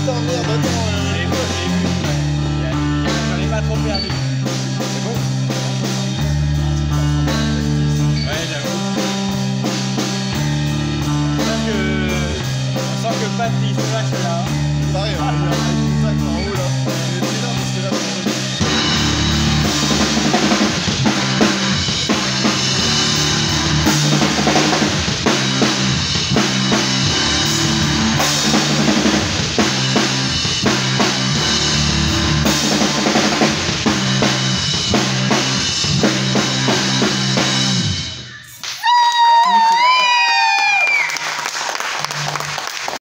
putain, merde, attends. C'est beau, je l'ai vu. J'en ai pas trop perdu. C'est bon? Ouais, j'avoue. On sent que Pat il se lâche là. Pareil, on a eu un contact en haut.